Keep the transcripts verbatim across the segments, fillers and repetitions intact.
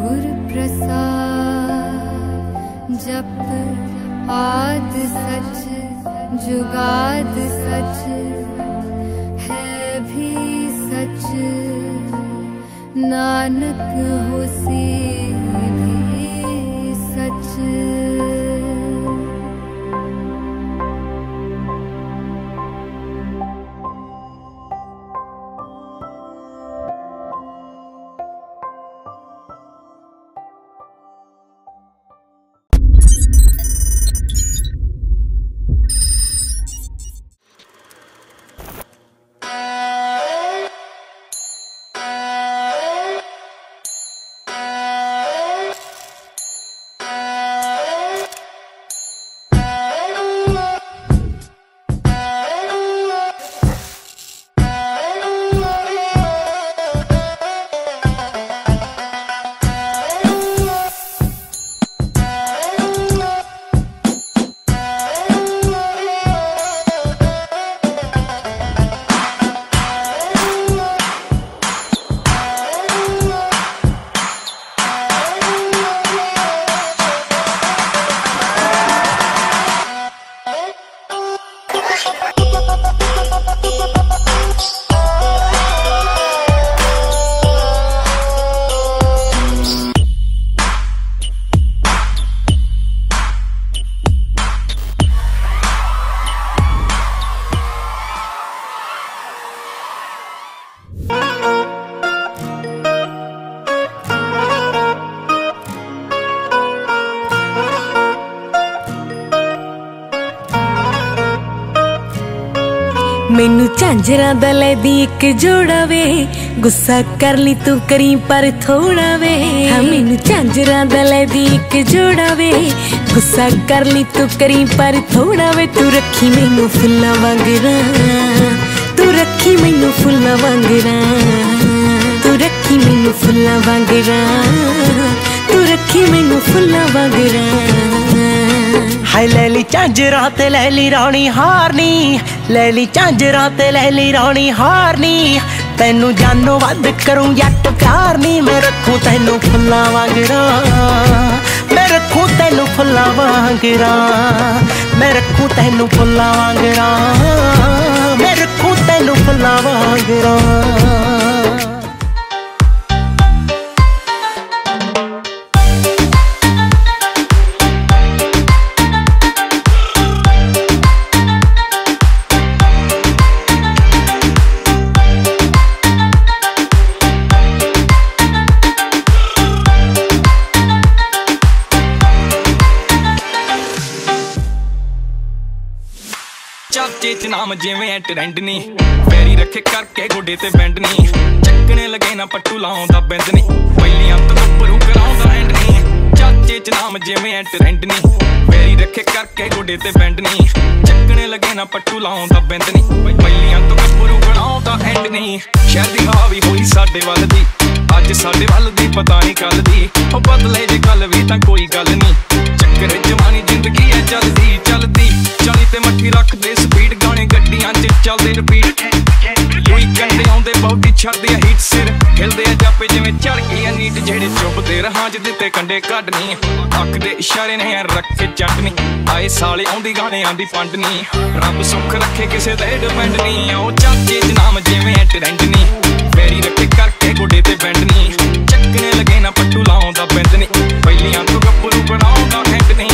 गुरु प्रसाद जप आद सच जुगाद सच है भी सच नानक होसी भी सच। मैनू झांजरा दा लैदी एक जोड़ा वे गुस्सा कर ली तू करी पर थोड़ा वे। हाँ मैनू झांजरा दा लैदी एक जोड़ा वे गुस्सा कर ली तू करी पर थोड़ा वे। तू रखी मैनू फुल्लां वांगरा तू रखी मैनू फुल्लां वांगरा तू रखी मैनू फुल्लां वांगरा तू रखी मैनू फुल्लां वांगरा। हाय लैली झांजरा ते लैली रानी हारनी लैली झांजरा ते लैली रानी हारनी तैनू जानो वध करूं जट प्यार नी। मैं रखूं तैनू फुल्लां वांगरा मैं रखूं तैनू फुल्लां वांगरा मैं रखूं तैनू फुल्लां वांगरा मैं रखूं तैनू फुल्लां वांगरा। चाचे च नाम जिवें ट्रेंड नी पैरी रखे करके गोडे ते बैंड नी चक्कने लगे ना पट्टू लाउंदा बैंड नी पहिलियां तो गप्परू कराउंदा एंड नी। चाचे च नाम जिवें ट्रेंड नी पैरी रखे करके गोडे ते बैंड नी चक्कने लगे ना पट्टू लाउंदा बैंड नी पहिलियां तो गप्परू कराउंदा एंड नी। शहर दी हावी होई साडे वल दी अज साडे वल दी पता नहीं कल दी ओ बदले जे कल भी तां कोई गल नी चक्कर जवानी जिंदगी है चलदी चलदी चाली ते मट्ठी रख दे स्पीड गाने गड्डियां च चलदे रिपीट कोई कंडे आउंदे बॉडी छड़दे हीट सिर हिलदे जापे जिवें चढ़ गई नीट जेड़े चुभदे रहां च दित्ते कंडे कड्डनी अख दे इशारे ने रख के चटनी आए साले आउंदी गाने आंदी पंडनी रब सुख रखे किसे दे डिपेंड नी। ओ चाचे च नाम जिवें ट्रेंड नी पैरी रखे करके गोडे ते बैंड नी चक्कने लगे ना पट्टू लाउंदा बैंड नी पहिलियां तो गप्परू बनाउंदा हैंड नी।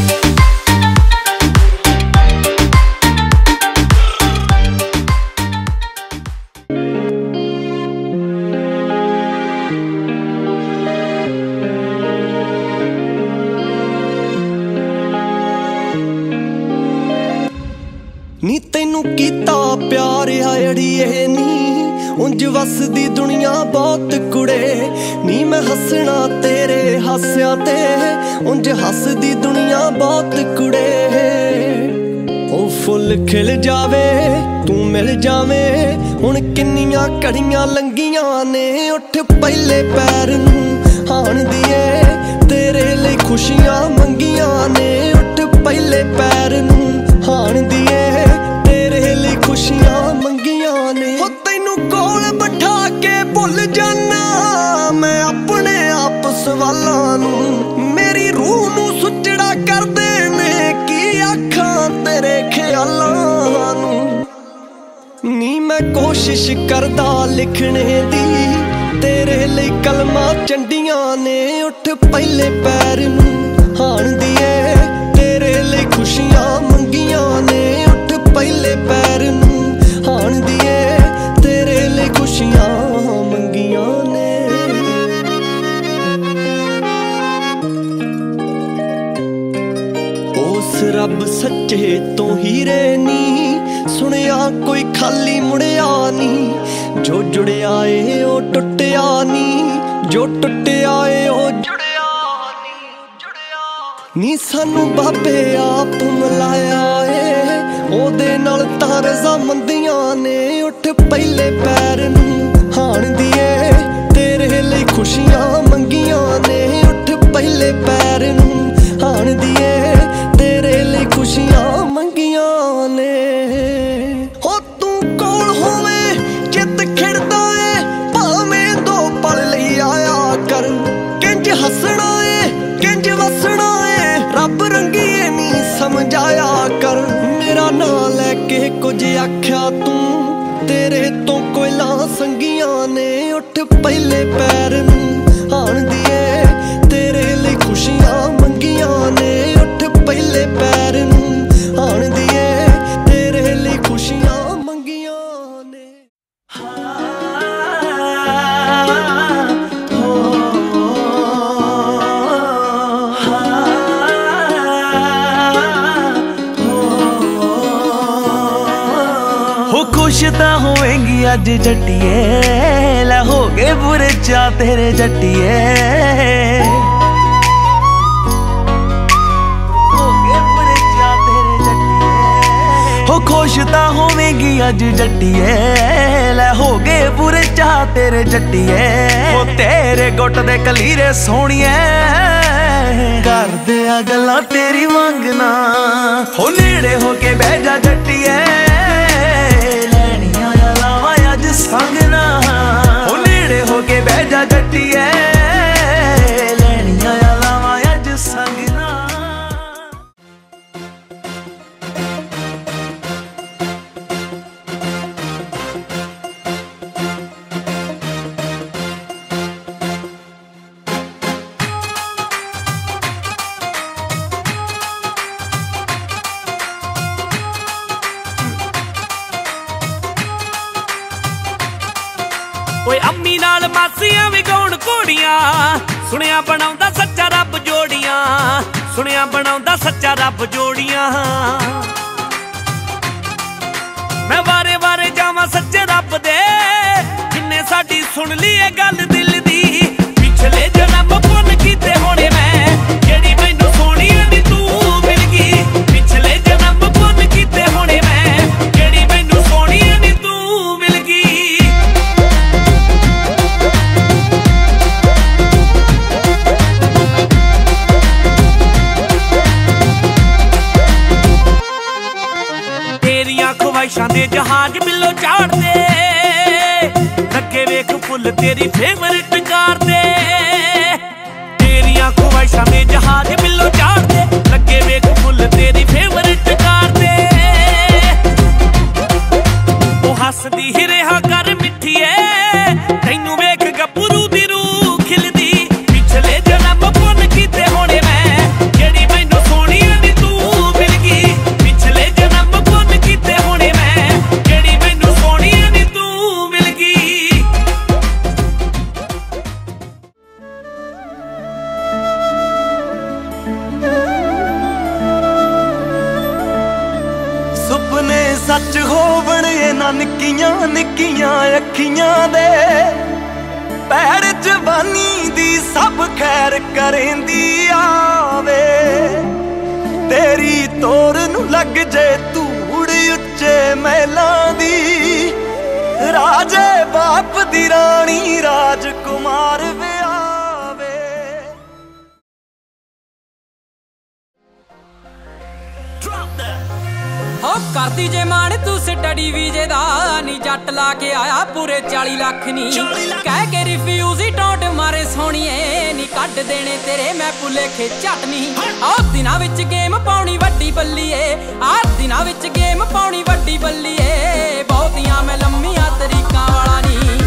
नी तैनू कीता प्यार अड़िए नी उंज वसदी दुनिया बहुत कुड़े नी मैं हसना तेरे हास्या ते उंज हसदी दुनिया बहुत कुड़े। ओ फुल खिल जावे तू मिल जावे हुण किन्नियां घड़ियां लंघियां ने उठ पहले पैर नूं हाण दिए तेरे लिए खुशियां मंगियां ने उठ पहले पैर नूं हाण दिए तेरे लिए खुशियां मंगियां ने। हो तैनू कोल बिठा के भुल जाना मैं अपने आप सवा कोशिश करदा लिखने दी तेरे लिए कलमा चंडियां ने उठ पहले पैर नूं हाण दिए तेरे लिए खुशियां मंगियां ने उठ पहले पैर नूं हाण दिए तेरे लिए खुशियां मंगियां ने उस रब सच्चे तो हीरे नी सुनिया कोई खाली मुड़िया नी जो जुड़िया ए ओ टुटिया नी जो टुटिया ए ओ जुड़िया नी जुड़िया नी सानू बाबे आप मिलाया ए ओदे नाल तां रज़ामंदियां ने उठ पहले पैर नूं हाण दिए तेरे लिए खुशियां मंगियां ने उठ पहले पैर नूं हाण दिए तेरे लिए खुशियां मंगियां ने हो तू कोल होवे चित खिड़दा ए भावें दो पल लई आया कर किंज हसना ए किंज वसना ए रब रंगीए नी समझाया कर मेरा नां लैके कुछ आख्या तू तेरे तो कोयला संगियां ने उठ पहले पैर नूं हाण दिए तेरे लिए खुशियां मंगियां ने उठ पहले पैर नूं हाण दिए तेरे लिए खुशियां मंगियां ने हो खुश तां होवेंगी अज जट्टिए लै हो गए बुरे चा तेरे जट्टिए खुश तां होवेंगी अज जट्टिए लै हो गए बुरे चाह तेरे जट्टिए ओ तेरे गुट दे कलीरे सोहणिए करदे आ गल्लां तेरी मंगना हो नेड़े हो के बह जा जट्टिए लैनियां लावां अज संगना हो नेड़े हो के बह जा जट्टिए लैनियां लावां अज संगना ओए अम्मी नाल मासियां भी गाउण घोड़ियां सुनिया बनाउंदा सच्चा रब जोड़ियां सुनिया बनाउंदा सच्चा रब जोड़ियां मैं वारे वारे जावां सच्चे रब दे जिन्ने साडी सुन ली ए गल दिल दी पिछले जन्म पुन कीते होने मैं जेड़ी मैनू सोहणी नी तू मिल गई पिछले जन्म पुन कीते होने मैं जेड़ी मैनू सोहणी नी तू मिल गई ख्वाहिशां दे जहाज बिलो चाड़ दे लगे वेख फुल तेरी फेवरेट कार दे तेरियां ख्वाहिशां दे जहाज बिलो चाड़ दे लगे वेख फुल तेरी फेवरेट कार दे ओ हसदी ही रहा कर मिठिए तैनू वेख गब्बरू दी रूह खिलदी पिछले जन्म पुन कीते होने मैं जेड़ी मैनू सोहणी नी तू मिल गई पिछले जन्म पुन कीते होने मैं जेड़ी मैनू सोहणी नी तू मिल गई सुपने सच होवण इन्हां निक्कियां निक्कियां अखियां दे पैर जवानी दी सब खैर करेंदी आवे तेरी तोर नू लग जे धूड़ उच्चे महलां दी राजे बाप दी रानी राजकुमार विआवे हो करदी जे मान तू स्टडी वीजे दा नी जट ला के आया पूरे चाली लाख नी कह के रिफ्यूज ही टोट मारे सोहणीए नी कट देने तेरे मैं भुलेखे चटनी आ दिनां विच गेम पाउणी वड्डी बल्लीए आ दिनां विच गेम पाउणी वड्डी बल्लीए ਬਹੁਤੀਆਂ ਮੈਂ ਲੰਮੀਆਂ ਤਰੀਕਾਂ ਵਾਲਾ ਨਹੀਂ।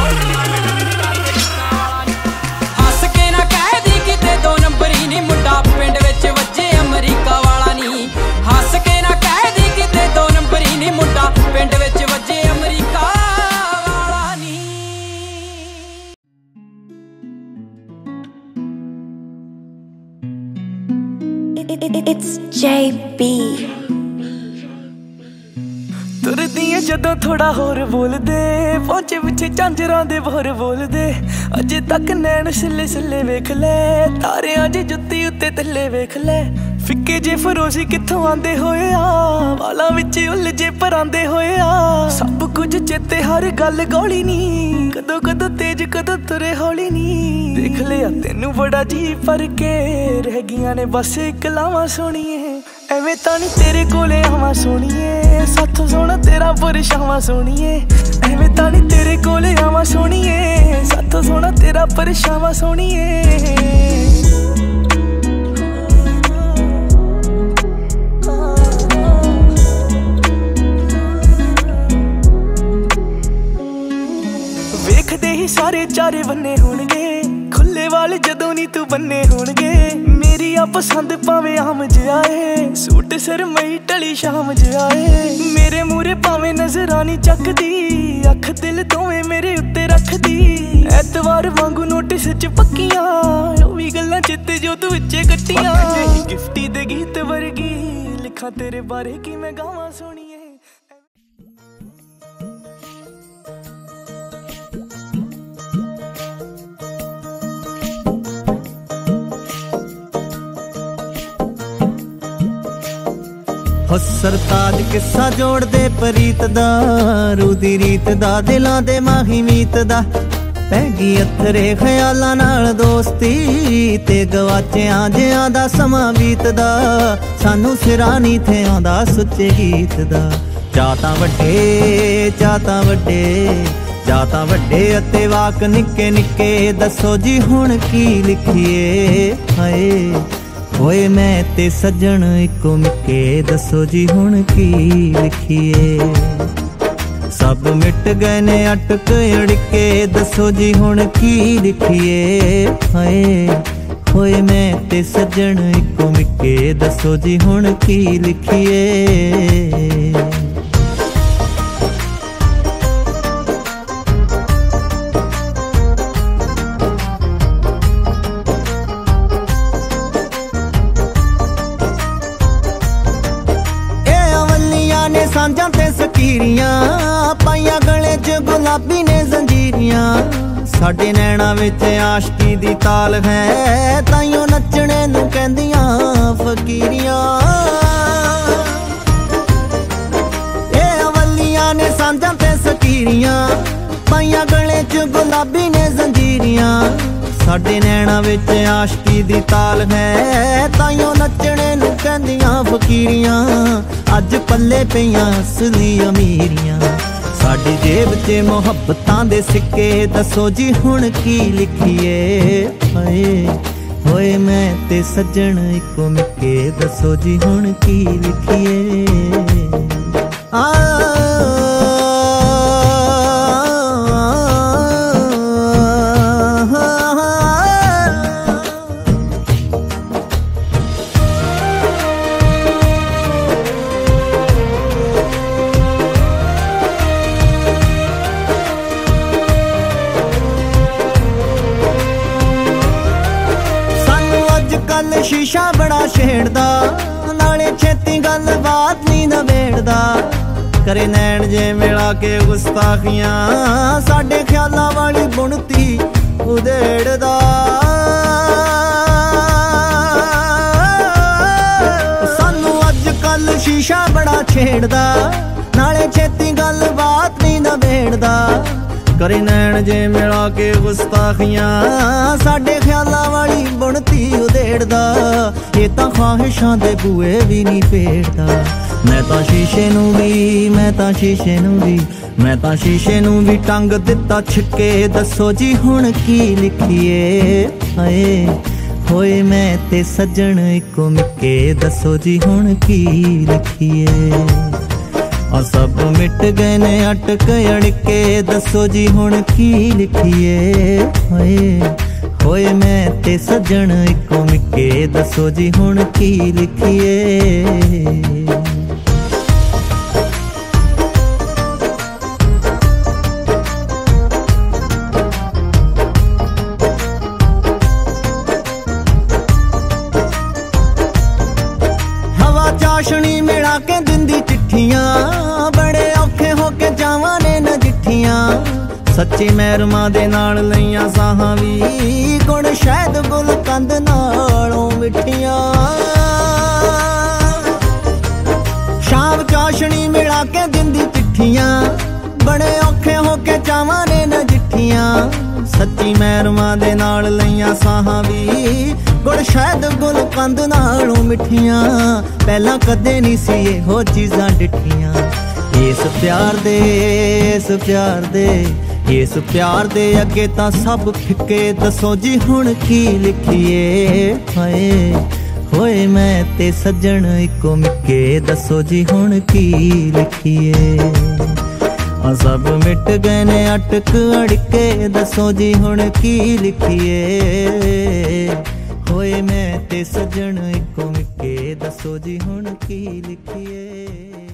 ਹੱਸ ਕੇ ਨਾ ਕਹਿ ਦੀ ਕਿਤੇ ਦੋ ਨੰਬਰੀ ਨੀ ਮੁੰਡਾ ਪਿੰਡ ਵਿੱਚ ਵੱਜੇ ਅਮਰੀਕਾ ਵਾਲਾ ਨਹੀਂ। ਹੱਸ ਕੇ ਨਾ ਕਹਿ ਦੀ ਕਿਤੇ ਦੋ ਨੰਬਰੀ ਨੀ ਮੁੰਡਾ ਪਿੰਡ ਵਿੱਚ ਵੱਜੇ ਅਮਰੀਕਾ ਵਾਲਾ ਨਹੀਂ। It's J B। ਤੁਰਦੀਆਂ ਜਦੋਂ ਥੋੜਾ ਹੋਰ ਬੋਲਦੇ ਪਹੁੰਚੇ ਪਿੱਛੇ ਝਾਂਜਰਾਂ ਦੇ ਬੋਰ ਬੋਲਦੇ ਅਜੇ ਤੱਕ ਨੈਣ ਸਿੱਲੇ ਸਿੱਲੇ ਵੇਖ ਲੈ ਤਾਰਿਆਂ ਦੀ ਜੁੱਤੀ ਉੱਤੇ ਥੱਲੇ ਵੇਖ ਲੈ ਫਿੱਕੇ ਜੇ ਫਰੋਸ਼ੀ ਕਿੱਥੋਂ ਆਂਦੇ ਹੋਏ ਆ ਵਾਲਾਂ ਵਿੱਚ ਉਲਝੇ ਪਰਾਂਦੇ ਹੋਏ ਆ ਸਭ ਕੁਝ ਚੇਤੇ ਹਰ ਗੱਲ ਗੋਲੀ ਨੀ ਕਦੋਂ ਕਦੋਂ ਤੇਜ ਕਦੋਂ ਤੁਰੇ ਹੌਲੀ ਨੀ ਦੇਖ ਲਿਆ ਤੈਨੂੰ ਬੜਾ ਜੀ ਪਰ ਕੇ ਰਹਿ ਗਈਆਂ ਨੇ ਬਸ ਕਲਾਵਾਂ ਸੋਣੀਏ ਐਵੇਂ ਤਾਂ ਨੀ ਤੇਰੇ ਕੋਲੇ ਆਵਾਂ ਸੋਣੀਏ ਸਾਥੋਂ ਸੋਹਣਾ ਤੇਰਾ ਪਰਛਾਵਾਂ ਸੋਣੀਏ ਐਵੇਂ ਤਾਂ ਨੀ ਤੇਰੇ ਕੋਲੇ ਆਵਾਂ ਸੋਣੀਏ ਸਾਥੋਂ ਸੋਹਣਾ ਤੇਰਾ ਪਰਛਾਵਾਂ ਸੋਣੀਏ। ਵੇਖਦੇ ਹੀ ਸਾਰੇ ਚਾਰੇ ਬੰਨੇ ਹੋਣਗੇ ਖੁੱਲੇ ਵਾਲ ਜਦੋਂ ਨੀ ਤੂੰ ਬੰਨੇ ਹੋਣਗੇ ਮੇਰੀ ਆ ਪਸੰਦ ਭਾਵੇਂ ਆਮ ਜਿਆਏ ਸੂਟ ਸਰਮਈ ਢਲੀ ਸ਼ਾਮ ਜਿਆਏ ਮੇਰੇ ਮੂਰੇ ਭਾਵੇਂ ਨਜ਼ਰਾਂ ਨੀ ਚੱਕਦੀ ਅੱਖ ਦਿਲ ਦੋਵੇਂ ਮੇਰੇ ਉੱਤੇ ਰੱਖਦੀ ਐਤਵਾਰ ਵਾਂਗੂ ਨੋਟਿਸ ਚ ਪੱਕੀਆਂ ਉਹ ਵੀ ਗੱਲਾਂ ਚਿੱਤੇ ਜੋ ਤੂੰ ਵਿੱਚੇ ਕੱਟੀਆਂ ਗਿਫਟੀ ਦੇ ਗੀਤ ਵਰਗੀ ਲਿਖਾਂ ਤੇਰੇ ਬਾਰੇ ਕੀ ਮੈਂ ਗਾਵਾਂ ਸੋਣੀਏ। ਹੋ ਸਰਤਾਜ ਕਿੱਸਾ ਜੋੜਦੇ ਪ੍ਰੀਤ ਦਾ ਰੂ ਦੀ ਰੀਤ ਦਾ ਦਿਲਾਂ ਦੇ ਮਾਹੀ ਮੀਤ ਦਾ ਪੈ ਗਈ ਅਥਰੇ ਖਿਆਲਾਂ ਨਾਲ ਦੋਸਤੀ ਤੇ ਗਵਾਚਿਆਂ ਜਿਆਂ ਦਾ ਸਮਾਂ ਬੀਤਦਾ ਸਾਨੂੰ ਸਿਰਾਂ ਨੀ ਥੇ ਆਉਂਦਾ ਸੁੱਚੇ ਗੀਤ ਦਾ ਚਾਹ ਤਾਂ ਵੱਡੇ ਚਾਹ ਤਾਂ ਵੱਡੇ ਜਾਂ ਤਾਂ ਵੱਡੇ ਅਤੇ ਵਾਕ ਨਿੱਕੇ ਨਿੱਕੇ ਦੱਸੋ ਜੀ ਹੁਣ ਕੀ ਲਿਖੀਏ ਹਾਏ ਹੋਏ ਮੈਂ ਤੇ ਸੱਜਣ ਇੱਕੋ ਮਿੱਕੇ ਦੱਸੋ ਜੀ ਹੁਣ ਕੀ ਲਿਖੀਏ ਸਭ ਮਿਟ ਗਏ ਨੇ ਅਟਕ ਅੜਕੇ ਦੱਸੋ ਜੀ ਹੁਣ ਕੀ ਲਿਖੀਏ ਹਾਏ ਹੋਏ ਮੈਂ ਤੇ ਸੱਜਣ ਇੱਕੋ ਮਿੱਕੇ ਦੱਸੋ ਜੀ ਹੁਣ ਕੀ ਲਿਖੀਏ। ਸਾਂਝਾਂ ਤੇ ਸਕੀਰੀਆਂ ਪਾਈਆਂ ਗਲੇ 'ਚ ਗੁਲਾਬੀ ਨੇ ਜ਼ੰਜੀਰੀਆਂ ਸਾਡੇ ਨੈਣਾ ਵਿੱਚ ਆਸ਼ਕੀ ਦੀ ਤਾਲ ਹੈ ਤਾਈਓ ਨੱਚਣੇ ਨੂੰ ਕਹਿੰਦੀਆਂ ਫਕੀਰੀਆਂ ਇਹ ਅਵਲੀਆਂ ਨੇ ਸਾਂਝਾਂ ਤੇ ਸਕੀਰੀਆਂ ਪਾਈਆਂ ਗਲੇ 'ਚ ਗੁਲਾਬੀ ਨੇ ਜ਼ੰਜੀਰੀਆਂ ਸਾਡੇ ਨੈਣਾ ਵਿੱਚ ਆਸ਼ਕੀ ਦੀ ਤਾਲ ਹੈ ਤਾਈਓ ਨੱਚਣੇ ਨੂੰ ਕਹਿੰਦੀਆਂ ਫਕੀਰੀਆਂ ਅੱਜ ਪੱਲੇ ਪਈਆਂ ਅਸਲੀ ਅਮੀਰੀਆਂ ਸਾਡੀ ਜੇਬ 'ਚ ਮੁਹੱਬਤਾਂ ਦੇ ਸਿੱਕੇ ਦੱਸੋ ਜੀ ਹੁਣ ਕੀ ਲਿਖੀਏ ਹਾਏ ਹੋਏ ਮੈਂ ਤੇ ਸੱਜਣ ਇੱਕੋ ਮਿੱਕੇ ਦੱਸੋ ਜੀ ਹੁਣ ਕੀ ਲਿਖੀਏ। ਆ ਸ਼ੀਸ਼ਾ ਬੜਾ ਛੇੜਦਾ ਨਾਲੇ ਛੇਤੀ ਗੱਲ ਬਾਤ ਨੀ ਨਵੇੜਦਾ ਕਰੇ ਨੈਣ ਜੇ ਮਿਲਾ ਕੇ ਗੁਸਤਾਖੀਆਂ ਸਾਡੇ ਖਿਆਲਾਂ ਵਾਲੀ ਬੁਣਤੀ ਉਧੇੜਦਾ ਸਾਨੂੰ ਅੱਜ ਕੱਲ ਸ਼ੀਸ਼ਾ ਬੜਾ ਛੇੜਦਾ ਨਾਲੇ ਛੇਤੀ ਗੱਲ ਬਾਤ ਨੀ ਨਵੇੜਦਾ ਕਰੇ ਨੈਣ ਜੇ ਮਿਲਾ ਕੇ ਗੁਸਤਾਖੀਆਂ ਸਾਡੇ ਖਿਆਲਾਂ ਵਾਲੀ ਬੁਣਤੀ ਉਧੇੜਦਾ ਇਹ ਤਾਂ ਖਾਹਿਸ਼ਾਂ ਦੇ ਬੂਏ ਵੀ ਨਹੀਂ ਪੇੜਦਾ ਮੈਂ ਤਾਂ ਸ਼ੀਸ਼ੇ ਨੂੰ ਵੀ ਮੈਂ ਤਾਂ ਸ਼ੀਸ਼ੇ ਨੂੰ ਵੀ ਮੈਂ ਤਾਂ ਸ਼ੀਸ਼ੇ ਨੂੰ ਵੀ ਟੰਗ ਦਿੱਤਾ ਛਿੱਕੇ ਦੱਸੋ ਜੀ ਹੁਣ ਕੀ ਲਿਖੀਏ ਹਾਏ ਹੋਏ ਮੈਂ ਤੇ ਸੱਜਣ ਇੱਕੋ ਮਿੱਕੇ ਦੱਸੋ ਜੀ ਹੁਣ ਕੀ ਲਿਖੀਏ। सब मिट गए ने अटक अड़के, दसो जी हुण की लिखिए। होए होए मैं ते सजन इको मिके, दसो जी हुण की लिखिए। चाशनी मिला के दिंदी चिट्ठियां, बड़े औखे होके जावां ने नजिठियां। सच्ची मैरमा दे नाल लईयां साहां वी, गुण शहद गुल कंद नालों मिठियां। शाम चाशनी मिला के दिंदी चिट्ठियां, बड़े औखे होके जावां ने नजिठियां। सच्ची मैरमा दे नाल लईयां साहां वी, गुड़ शहद गुल कंद नालों मिठियां। पहला कदे नहीं सी हो चीज़ां डिठियां। इस प्यार दे इस प्यार दे इस प्यार दे अगे तां सब फिके, दसो जी हुण की लिखिए। हाय होए मैं ते सजन इको मिके, दसो जी हुण की लिखिए। सब मिट गए ने अटक अड़के, दसो जी हुण की लिखिए। होए मैं ते सजन इको मिके, दसो जी हुण की लिखिए।